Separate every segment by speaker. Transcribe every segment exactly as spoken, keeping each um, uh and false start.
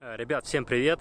Speaker 1: Ребят, всем привет!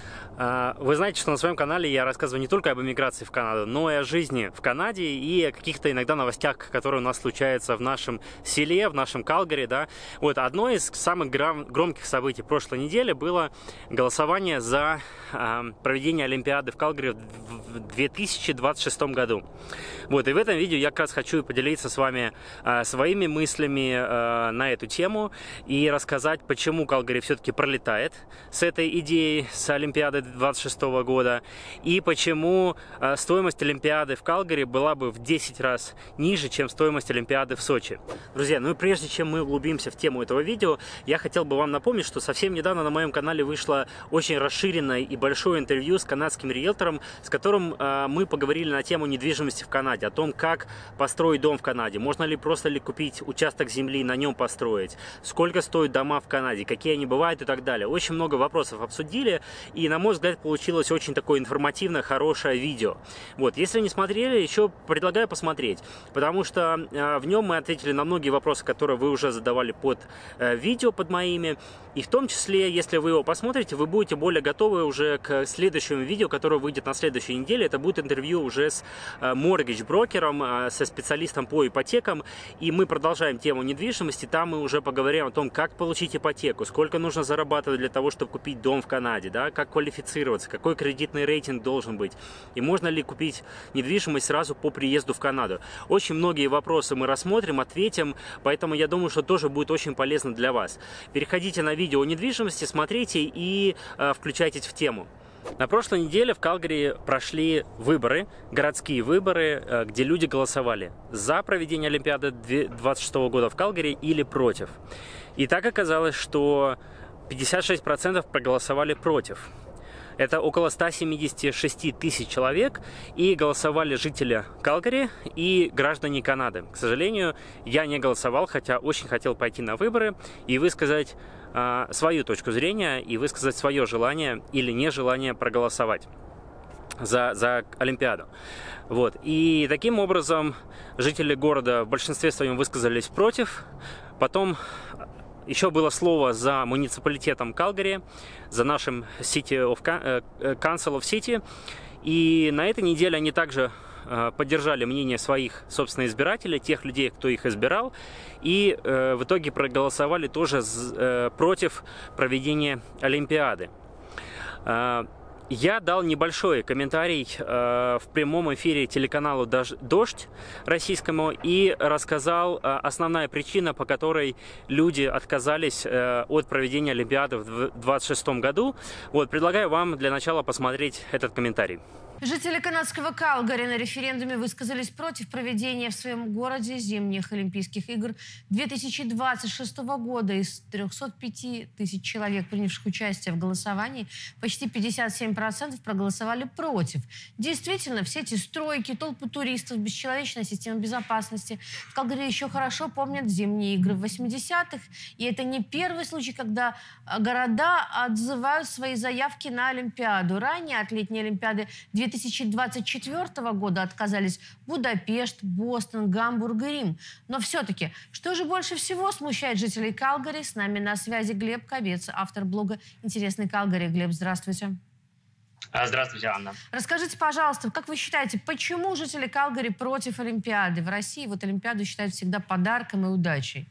Speaker 1: Вы знаете, что на своем канале я рассказываю не только об эмиграции в Канаду, но и о жизни в Канаде и о каких-то иногда новостях, которые у нас случаются в нашем селе, в нашем Калгари, да. Вот одно из самых громких событий прошлой недели было голосование за проведение Олимпиады в Калгари в две тысячи двадцать шестом году. Вот, и в этом видео я как раз хочу поделиться с вами своими мыслями на эту тему и рассказать, почему Калгари все-таки пролетает с этой идеей, с Олимпиады двадцать шестого года, и почему э, стоимость Олимпиады в Калгари была бы в десять раз ниже, чем стоимость Олимпиады в Сочи. Друзья, ну и прежде чем мы углубимся в тему этого видео, я хотел бы вам напомнить, что совсем недавно на моем канале вышло очень расширенное и большое интервью с канадским риэлтором, с которым э, мы поговорили на тему недвижимости в Канаде, о том, как построить дом в Канаде, можно ли просто ли купить участок земли, на нем построить, сколько стоят дома в Канаде, какие они бывают и так далее. Очень много вопросов обсудили, и, на мой взгляд, получилось очень такое информативное, хорошее видео. Вот, если не смотрели, еще предлагаю посмотреть, потому что э, в нем мы ответили на многие вопросы, которые вы уже задавали под э, видео, под моими, и в том числе, если вы его посмотрите, вы будете более готовы уже к следующему видео, которое выйдет на следующей неделе. Это будет интервью уже с э, моргидж-брокером, э, со специалистом по ипотекам, и мы продолжаем тему недвижимости. Там мы уже поговорим о том, как получить ипотеку, сколько нужно зарабатывать для того, чтобы купить дом в Канаде, да, как квалифицироваться, какой кредитный рейтинг должен быть, и можно ли купить недвижимость сразу по приезду в Канаду. Очень многие вопросы мы рассмотрим, ответим, поэтому я думаю, что тоже будет очень полезно для вас. Переходите на видео о недвижимости, смотрите и э, включайтесь в тему. На прошлой неделе в Калгари прошли выборы, городские выборы, где люди голосовали за проведение Олимпиады двадцать шестого года в Калгари или против. И так оказалось, что пятьдесят шесть процентов проголосовали против. Это около ста семидесяти шести тысяч человек, и голосовали жители Калгари и граждане Канады. К сожалению, я не голосовал, хотя очень хотел пойти на выборы и высказать э, свою точку зрения, и высказать свое желание или нежелание проголосовать за, за Олимпиаду. Вот. И таким образом жители города в большинстве своем высказались против. Потом еще было слово за муниципалитетом Калгари, за нашим City of, Council of City. И на этой неделе они также поддержали мнение своих, собственно, избирателей, тех людей, кто их избирал. И в итоге проголосовали тоже против проведения Олимпиады. Я дал небольшой комментарий э, в прямом эфире телеканалу «Дождь» российскому и рассказал э, основная причина, по которой люди отказались э, от проведения Олимпиады в двадцать шестом году. Вот, предлагаю вам для начала посмотреть этот комментарий.
Speaker 2: Жители канадского Калгари на референдуме высказались против проведения в своем городе зимних Олимпийских игр две тысячи двадцать шестого года. Из трёхсот пяти тысяч человек, принявших участие в голосовании, почти пятьдесят семь процентов проголосовали против. Действительно, все эти стройки, толпы туристов, бесчеловечная система безопасности. В Калгари еще хорошо помнят зимние игры в восьмидесятых. И это не первый случай, когда города отзывают свои заявки на Олимпиаду. Ранее от летней Олимпиады две тысячи двадцать четвёртого года отказались Будапешт, Бостон, Гамбург и Рим. Но все-таки, что же больше всего смущает жителей Калгари? С нами на связи Глеб Кобец, автор блога «Интересный Калгари». Глеб, здравствуйте.
Speaker 3: Здравствуйте, Анна.
Speaker 2: Расскажите, пожалуйста, как вы считаете, почему жители Калгари против Олимпиады? В России вот Олимпиаду считают всегда подарком и удачей.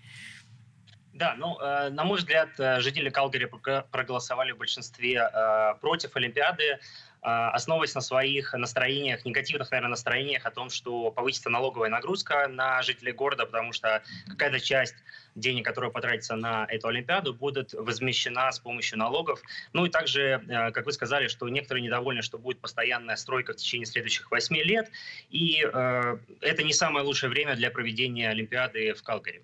Speaker 3: Да, ну, э, на мой взгляд, жители Калгари проголосовали в большинстве э, против Олимпиады, основываясь на своих настроениях, негативных, наверное, настроениях о том, что повысится налоговая нагрузка на жителей города, потому что какая-то часть денег, которая потратится на эту Олимпиаду, будет возмещена с помощью налогов. Ну и также, как вы сказали, что некоторые недовольны, что будет постоянная стройка в течение следующих восьми лет, и э, это не самое лучшее время для проведения Олимпиады в Калгари.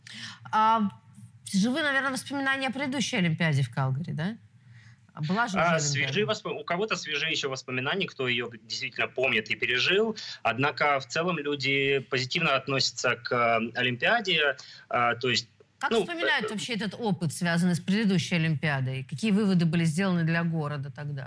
Speaker 2: А, живы, наверное, воспоминания о предыдущей Олимпиаде в Калгари, да? Была же
Speaker 3: а, свежие восп... У кого-то свежие еще воспоминания, кто ее действительно помнит и пережил. Однако в целом люди позитивно относятся к Олимпиаде. А, то есть,
Speaker 2: как
Speaker 3: ну,
Speaker 2: вспоминают вообще этот опыт, связанный с предыдущей Олимпиадой? Какие выводы были сделаны для города тогда?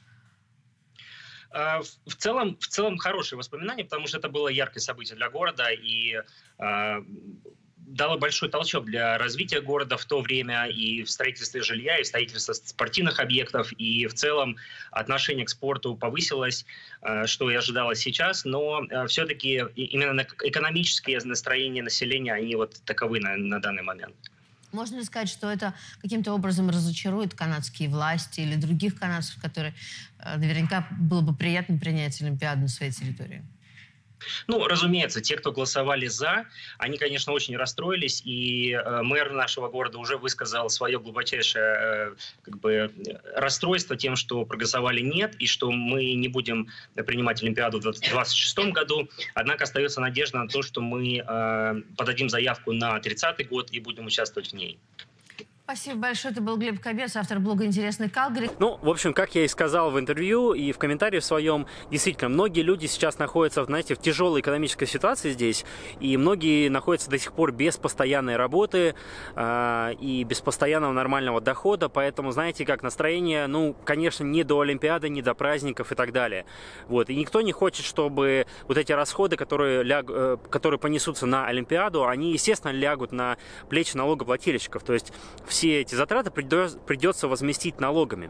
Speaker 3: В целом, в целом хорошие воспоминания, потому что это было яркое событие для города. И дало большой толчок для развития города в то время и в строительстве жилья, и в строительстве спортивных объектов, и в целом отношение к спорту повысилось, что и ожидалось сейчас, но все-таки именно экономические настроения населения, они вот таковы на, на данный момент.
Speaker 2: Можно ли сказать, что это каким-то образом разочарует канадские власти или других канадцев, которые наверняка было бы приятно принять Олимпиаду на своей территории?
Speaker 3: Ну, разумеется, те, кто голосовали «за», они, конечно, очень расстроились, и э, мэр нашего города уже высказал свое глубочайшее э, как бы, расстройство тем, что проголосовали «нет», и что мы не будем принимать Олимпиаду в две тысячи двадцать шестом году. Однако остается надежда на то, что мы э, подадим заявку на тридцатый год и будем участвовать в ней.
Speaker 2: Спасибо большое. Это был Глеб Кобец, автор блога «Интересный Калгари».
Speaker 1: Ну, в общем, как я и сказал в интервью и в комментарии в своем, действительно, многие люди сейчас находятся, знаете, в тяжелой экономической ситуации здесь, и многие находятся до сих пор без постоянной работы э, и без постоянного нормального дохода, поэтому, знаете, как настроение, ну, конечно, не до Олимпиады, не до праздников и так далее. Вот. И никто не хочет, чтобы вот эти расходы, которые, ляг, э, которые понесутся на Олимпиаду, они, естественно, лягут на плечи налогоплательщиков, то есть все эти затраты придется возместить налогами.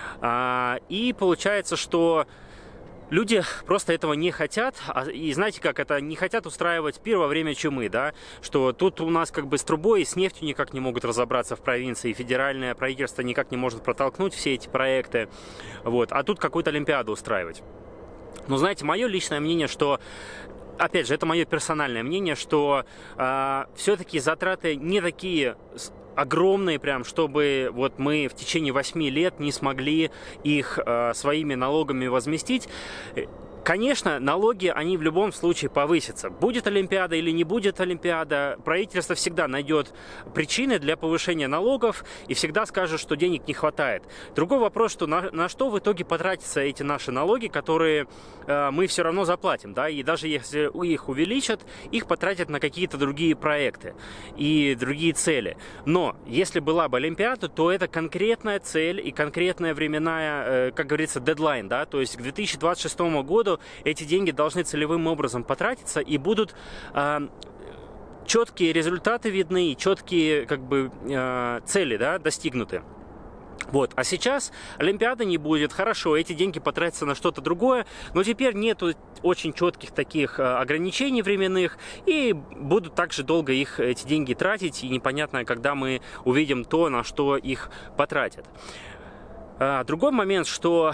Speaker 1: И получается, что люди просто этого не хотят. И знаете как, это не хотят устраивать пир во время чумы, да? Что тут у нас как бы с трубой и с нефтью никак не могут разобраться в провинции. Федеральное правительство никак не может протолкнуть все эти проекты. Вот. А тут какую-то Олимпиаду устраивать. Но знаете, мое личное мнение, что... Опять же, это мое персональное мнение, что э, все-таки затраты не такие огромные, прям, чтобы вот мы в течение восьми лет не смогли их э, своими налогами возместить. Конечно, налоги, они в любом случае повысятся. Будет Олимпиада или не будет Олимпиада, правительство всегда найдет причины для повышения налогов и всегда скажет, что денег не хватает. Другой вопрос, что на, на что в итоге потратятся эти наши налоги, которые э, мы все равно заплатим, да, и даже если их увеличат, их потратят на какие-то другие проекты и другие цели. Но если была бы Олимпиада, то это конкретная цель и конкретная временная, э, как говорится, дедлайн, да, то есть к две тысячи двадцать шестому году эти деньги должны целевым образом потратиться и будут э, четкие результаты видны и четкие как бы э, цели, да, достигнуты. Вот. А сейчас Олимпиады не будет, хорошо, эти деньги потратятся на что-то другое, но теперь нету очень четких таких ограничений временных, и будут также долго их, эти деньги тратить, и непонятно, когда мы увидим то, на что их потратят. Другой момент, что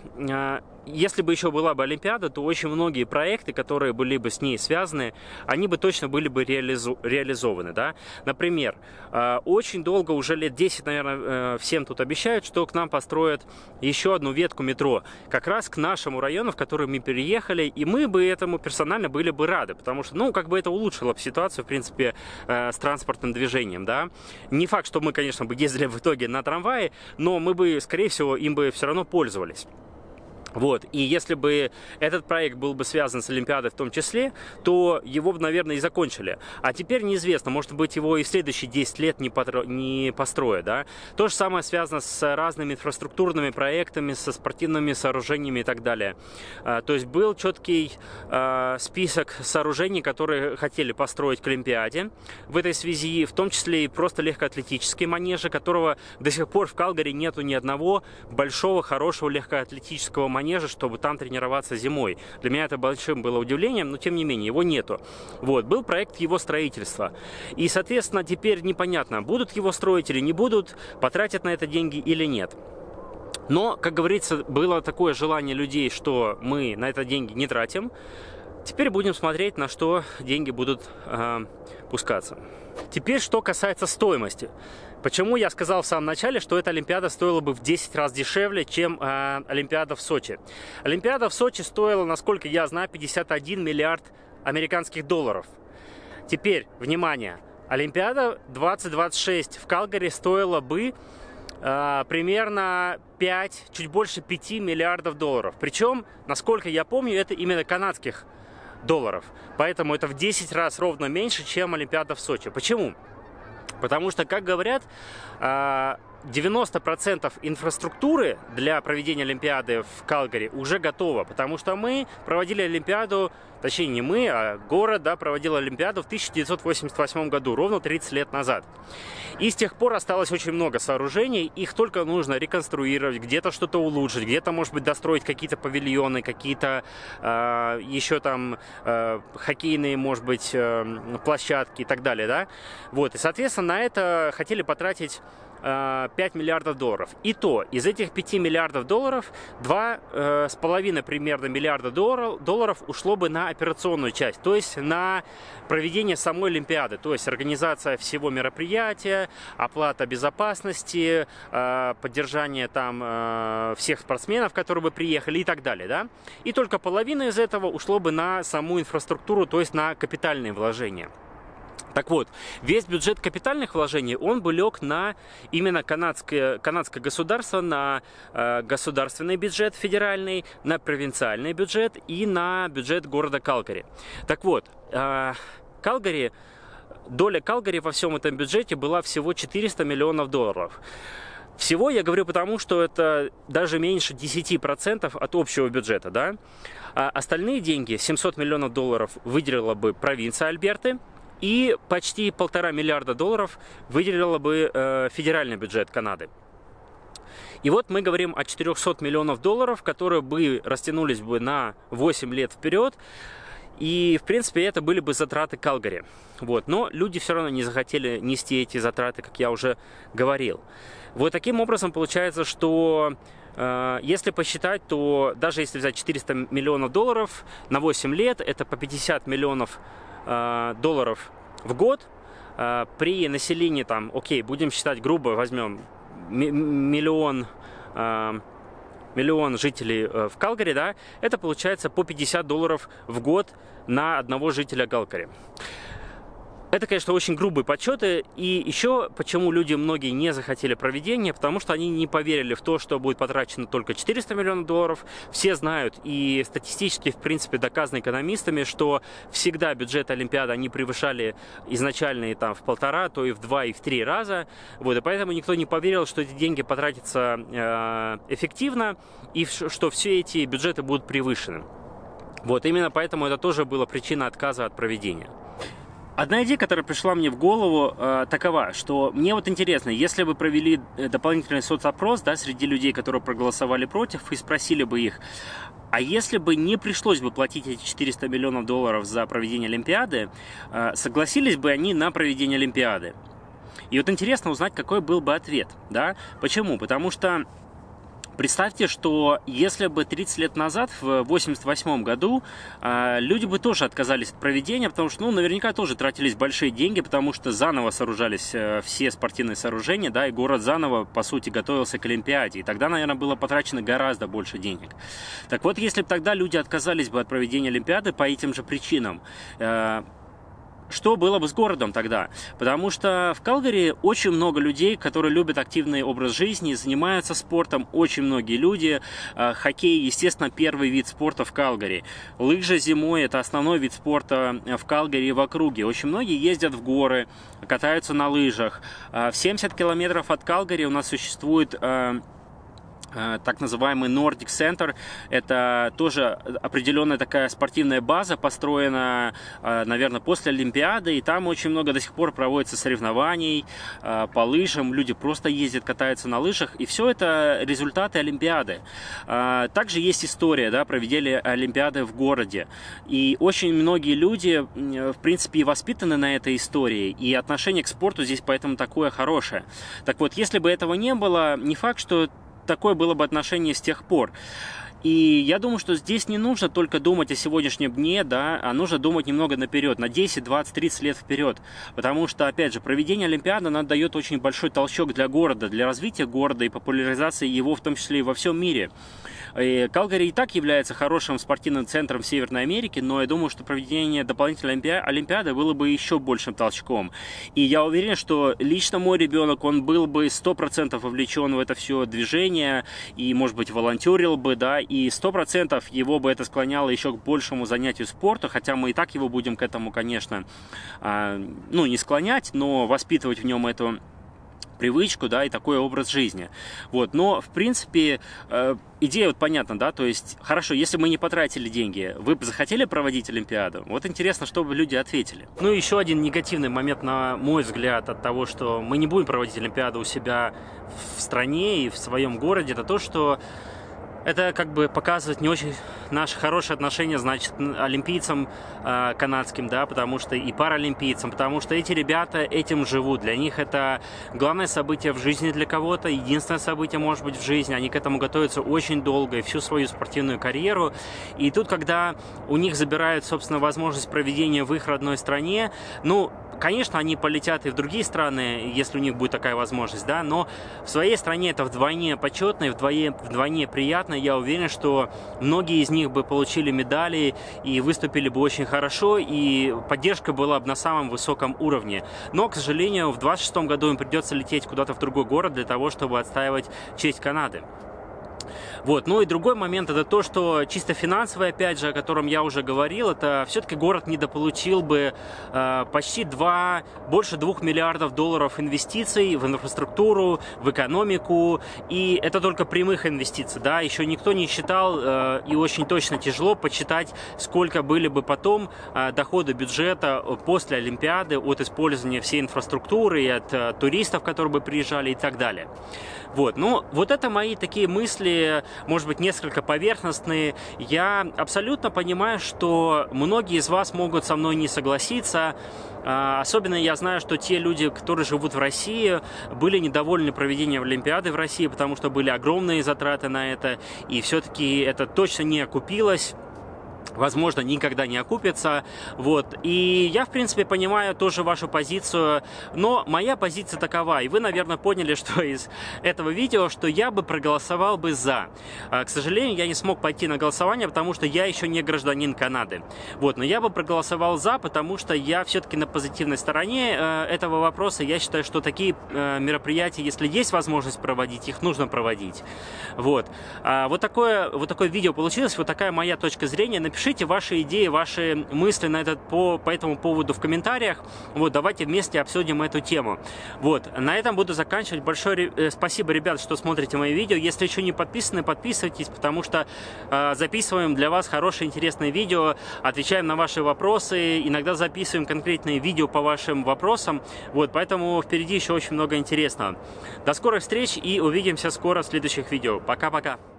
Speaker 1: если бы еще была бы Олимпиада, то очень многие проекты, которые были бы с ней связаны, они бы точно были бы реализу- реализованы. Да? Например, очень долго, уже лет десять, наверное, всем тут обещают, что к нам построят еще одну ветку метро, как раз к нашему району, в который мы переехали, и мы бы этому персонально были бы рады, потому что, ну, как бы это улучшило бы ситуацию, в принципе, с транспортным движением. Да? Не факт, что мы, конечно, бы ездили в итоге на трамвае, но мы бы, скорее всего, им бы все равно пользовались. Вот. И если бы этот проект был бы связан с Олимпиадой в том числе, то его бы, наверное, и закончили. А теперь неизвестно, может быть, его и в следующие десять лет не, потро... не построят. Да? То же самое связано с разными инфраструктурными проектами, со спортивными сооружениями и так далее. А, то есть был четкий а, список сооружений, которые хотели построить к Олимпиаде. В этой связи, в том числе и просто легкоатлетические манежи, которого до сих пор в Калгари нету ни одного большого, хорошего легкоатлетического манежа, манежа, чтобы там тренироваться зимой. Для меня это большим было удивлением, но тем не менее, его нету. Вот. Был проект его строительства. И, соответственно, теперь непонятно, будут его строить или не будут, потратят на это деньги или нет. Но, как говорится, было такое желание людей, что мы на это деньги не тратим. Теперь будем смотреть, на что деньги будут э, пускаться. Теперь, что касается стоимости. Почему я сказал в самом начале, что эта Олимпиада стоила бы в десять раз дешевле, чем э, Олимпиада в Сочи? Олимпиада в Сочи стоила, насколько я знаю, пятьдесят один миллиард американских долларов. Теперь, внимание, Олимпиада двадцать двадцать шесть в Калгари стоила бы э, примерно пять, чуть больше пяти миллиардов долларов. Причем, насколько я помню, это именно канадских долларов. Поэтому это в десять раз ровно меньше, чем Олимпиада в Сочи. Почему? Потому что, как говорят, девяносто процентов инфраструктуры для проведения Олимпиады в Калгари уже готово, потому что мы проводили Олимпиаду, точнее не мы, а город, да, проводил Олимпиаду в тысяча девятьсот восемьдесят восьмом году, ровно тридцать лет назад. И с тех пор осталось очень много сооружений, их только нужно реконструировать, где-то что-то улучшить, где-то, может быть, достроить какие-то павильоны, какие-то э, еще там э, хоккейные, может быть, э, площадки и так далее, да. Вот, и, соответственно, на это хотели потратить пять миллиардов долларов. И то, из этих пяти миллиардов долларов, два с половиной примерно миллиарда долларов, долларов ушло бы на операционную часть, то есть на проведение самой Олимпиады, то есть организация всего мероприятия, оплата безопасности, поддержание там всех спортсменов, которые бы приехали и так далее, да? И только половина из этого ушло бы на саму инфраструктуру, то есть на капитальные вложения. Так вот, весь бюджет капитальных вложений, он бы лег на именно канадское, канадское государство, на э, государственный бюджет федеральный, на провинциальный бюджет и на бюджет города Калгари. Так вот, э, Калгари, доля Калгари во всем этом бюджете была всего четыреста миллионов долларов. Всего я говорю потому, что это даже меньше десяти процентов от общего бюджета, да? А остальные деньги, семьсот миллионов долларов, выделила бы провинция Альберты, и почти полтора миллиарда долларов выделила бы э, федеральный бюджет Канады. И вот мы говорим о четырёхстах миллионах долларов, которые бы растянулись бы на восемь лет вперед. И, в принципе, это были бы затраты Калгари. Вот. Но люди все равно не захотели нести эти затраты, как я уже говорил. Вот таким образом получается, что э, если посчитать, то даже если взять четыреста миллионов долларов на восемь лет, это по пятьдесят миллионов долларов в год. При населении там, окей, будем считать грубо, возьмем миллион, миллион жителей в Калгари, да, это получается по пятьдесят долларов в год на одного жителя Калгари. Это, конечно, очень грубые подсчеты. И еще почему люди многие не захотели проведения, потому что они не поверили в то, что будет потрачено только четыреста миллионов долларов. Все знают, и статистически, в принципе, доказано экономистами, что всегда бюджет Олимпиады они превышали изначальные там в полтора, то и в два, и в три раза. Вот, и поэтому никто не поверил, что эти деньги потратятся э, эффективно, и что все эти бюджеты будут превышены. Вот, именно поэтому это тоже была причина отказа от проведения. Одна идея, которая пришла мне в голову, э, такова, что мне вот интересно, если бы провели дополнительный соцопрос, да, среди людей, которые проголосовали против, и спросили бы их, а если бы не пришлось бы платить эти четыреста миллионов долларов за проведение Олимпиады, э, согласились бы они на проведение Олимпиады? И вот интересно узнать, какой был бы ответ, да? Почему? Потому что представьте, что если бы тридцать лет назад, в восемьдесят восьмом году, люди бы тоже отказались от проведения, потому что, ну, наверняка тоже тратились большие деньги, потому что заново сооружались все спортивные сооружения, да, и город заново, по сути, готовился к Олимпиаде, и тогда, наверное, было потрачено гораздо больше денег. Так вот, если бы тогда люди отказались бы от проведения Олимпиады по этим же причинам, что было бы с городом тогда? Потому что в Калгари очень много людей, которые любят активный образ жизни, занимаются спортом, очень многие люди. Хоккей, естественно, первый вид спорта в Калгари. Лыжи зимой – это основной вид спорта в Калгари и в округе. Очень многие ездят в горы, катаются на лыжах. В семьдесят километров от Калгари у нас существует так называемый Nordic Center. Это тоже определенная такая спортивная база, построена, наверное, после Олимпиады, и там очень много до сих пор проводится соревнований по лыжам, люди просто ездят, катаются на лыжах, и все это результаты Олимпиады. Также есть история, да, проведения Олимпиады в городе, и очень многие люди, в принципе, и воспитаны на этой истории, и отношение к спорту здесь поэтому такое хорошее. Так вот, если бы этого не было, не факт, что такое было бы отношение с тех пор. И я думаю, что здесь не нужно только думать о сегодняшнем дне, да, а нужно думать немного наперед, на десять, двадцать, тридцать лет вперед. Потому что, опять же, проведение Олимпиады, она дает очень большой толчок для города, для развития города и популяризации его, в том числе и во всем мире. И Калгари и так является хорошим спортивным центром Северной Америки, но я думаю, что проведение дополнительной Олимпиады было бы еще большим толчком. И я уверен, что лично мой ребенок, он был бы сто процентов вовлечен в это все движение и, может быть, волонтерил бы, да, и сто процентов его бы это склоняло еще к большему занятию спорту, хотя мы и так его будем к этому, конечно, ну, не склонять, но воспитывать в нем эту привычку, да, и такой образ жизни. Вот, но, в принципе, э, идея вот понятна, да, то есть, хорошо, если мы не потратили деньги, вы бы захотели проводить Олимпиаду? Вот интересно, что бы люди ответили. Ну, еще один негативный момент, на мой взгляд, от того, что мы не будем проводить Олимпиаду у себя в стране и в своем городе, это то, что это как бы показывает не очень наши хорошие отношения, значит, олимпийцам э, канадским, да, потому что и паралимпийцам, потому что эти ребята этим живут. Для них это главное событие в жизни для кого-то, единственное событие, может быть, в жизни. Они к этому готовятся очень долго и всю свою спортивную карьеру. И тут, когда у них забирают, собственно, возможность проведения в их родной стране, ну, конечно, они полетят и в другие страны, если у них будет такая возможность, да, но в своей стране это вдвойне почетно и вдвойне, вдвойне приятно. Я уверен, что многие из них бы получили медали и выступили бы очень хорошо, и поддержка была бы на самом высоком уровне. Но, к сожалению, в двадцать шестом году им придется лететь куда-то в другой город для того, чтобы отстаивать честь Канады. Вот. Ну и другой момент, это то, что чисто финансовый, опять же, о котором я уже говорил, это все-таки город недополучил бы э, почти два, больше двух миллиардов долларов инвестиций в инфраструктуру, в экономику, и это только прямых инвестиций, да, еще никто не считал, э, и очень точно тяжело подсчитать, сколько были бы потом э, доходы бюджета после Олимпиады от использования всей инфраструктуры и от э, туристов, которые бы приезжали и так далее. Вот, ну, вот это мои такие мысли, может быть, несколько поверхностные. Я абсолютно понимаю, что многие из вас могут со мной не согласиться. Особенно я знаю, что те люди, которые живут в России, были недовольны проведением Олимпиады в России, потому что были огромные затраты на это, и все-таки это точно не окупилось. Возможно, никогда не окупится. Вот. И я, в принципе, понимаю тоже вашу позицию, но моя позиция такова, и вы, наверное, поняли, что из этого видео, что я бы проголосовал бы за. К сожалению, я не смог пойти на голосование, потому что я еще не гражданин Канады. Вот. Но я бы проголосовал за, потому что я все-таки на позитивной стороне этого вопроса. Я считаю, что такие мероприятия, если есть возможность проводить, их нужно проводить. Вот. Вот такое, вот такое видео получилось, вот такая моя точка зрения. Напишите ваши идеи, ваши мысли на этот, по, по этому поводу в комментариях. Вот, давайте вместе обсудим эту тему. Вот, на этом буду заканчивать. Большое э, спасибо, ребят, что смотрите мои видео. Если еще не подписаны, подписывайтесь, потому что э, записываем для вас хорошие, интересные видео, отвечаем на ваши вопросы, иногда записываем конкретные видео по вашим вопросам. Вот, поэтому впереди еще очень много интересного. До скорых встреч и увидимся скоро в следующих видео. Пока-пока.